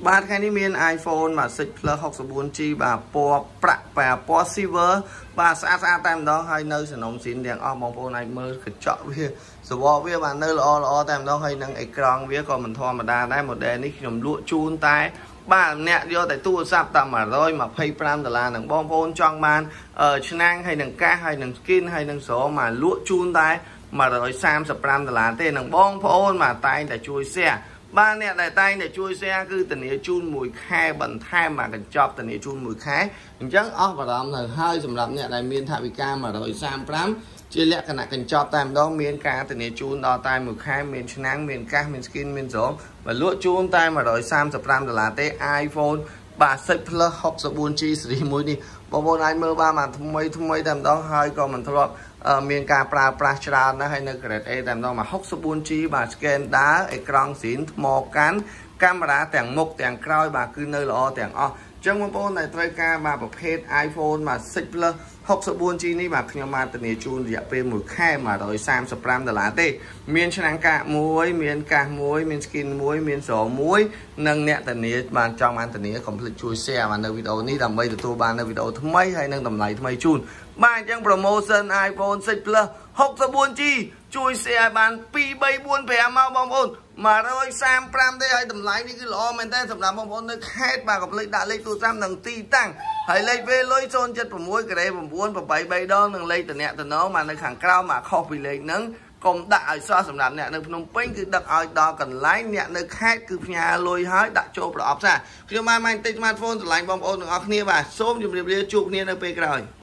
បាទថ្ងៃនេះមាន iPhone 6 Plus 64G បាទពណ៌ប្រាក់បាទពណ៌ silver បាទស្អាតតែម្ដងហើយនៅសំណុំស៊ីនទាំងអស់បងប្អូនអាចមើលកញ្ចក់វាសវកវាបាទនៅល្អតែម្ដងហើយនឹងអេក្រង់វាក៏មិនធម្មតាដែរ model នេះខ្ញុំលក់ជូនតែបាទអ្នកយកតែទូរស័ព្ទតែ$125នឹងបងប្អូនចង់បានឆ្នាំងហើយនឹងកាសហើយនឹង skin ហើយនឹងស្រោមកលក់ជូនតែ$135ទេនឹងបងប្អូនបាទតែងតែជួយ share បាទអ្នកដែលតែងតែជួយ share គឺធានាជូនមួយខែបន្ថែមមកកញ្ចប់ធានាជូនមួយខែអញ្ចឹងអស់បារម្ភទៅហើយសម្រាប់អ្នកដែលមានថវិកា$135ជាលក្ខណៈកញ្ចប់តែម្ដងមានការធានាជូនដល់តែមួយខែមានឆ្នាំងមានកាសមាន skin មានស្រោមបើលក់ជូនតែ$135ទេ iPhone បាទ6 Plus 64G ស៊េរីមួយនេះបងប្អូនអាចមើលបានថ្មីតែម្ដងហើយក៏មិនធ្លាប់មានការប្រើប្រាស់ច្រើនណាស់ហើយនៅ Grade A តែម្ដងមក 64G បាទ scan ដើរអេក្រង់ស៊ីនថ្មកាន់កាមេរ៉ាទាំងមុខទាំងក្រោយបាទគឺនៅល្អទាំងអស់អញ្ចឹងបងប្អូនដែលត្រូវការបាទប្រភេទ iPhone បាទ6 Plus 64G នេះបាទខ្ញុំបានធានាជូនរយៈពេល1ខែ$135ទេមានឆ្នាំងកាកមួយមានកាសមួយមាន skin មួយមានស្រោមមួយនិងអ្នកធានាបានចង់បានធានាកុំភ្លេចជួយ share បាននៅវីដេអូនេះដើម្បីទទួលបាននៅវីដេអូថ្មីហើយនឹងតម្លៃថ្មីជូនបាទអញ្ចឹង promotion iPhone 6 Plus 64G ជួយ share បាន2 3 4 5មកបងប្អូន$135ទេហើយតម្លៃនេះគឺល្អមែនតើសម្រាប់បងប្អូននៅខេត្តបាទកុំភ្លេចដាក់លេខទូរស័ព្ទនិងទីតាំងហើយលេខពេលលុយ076ក្រេ983ដងនិងលេខតំណតំណងមកនៅខាងក្រោមមកខុសពីលេខហ្នឹងកុំដាក់ឲ្យសោះសម្រាប់អ្នកនៅភ្នំពេញគឺដឹកឲ្យដល់កន្លែងអ្នកនៅខេត្តគឺផ្ញើលុយហើយដាក់ចូលប្រអប់សារខ្ញុំបានបន្តិច smartphone ឆ្លាញ់បងប្អូនទាំងអស់គ្នាបាទសូមជម្រាបលាជួបគ្នានៅពេលក្រោយ